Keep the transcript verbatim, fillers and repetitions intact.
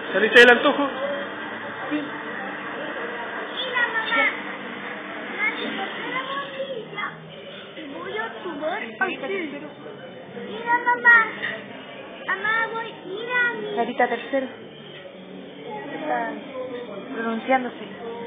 ¿Saliste del antojo? Sí. Mira, mamá. Mami, ¿por qué la bolilla? Voy a jugar aquí. Mira, mamá. Mamá, voy. Mira a mí. Sarita tercero. Está pronunciándose.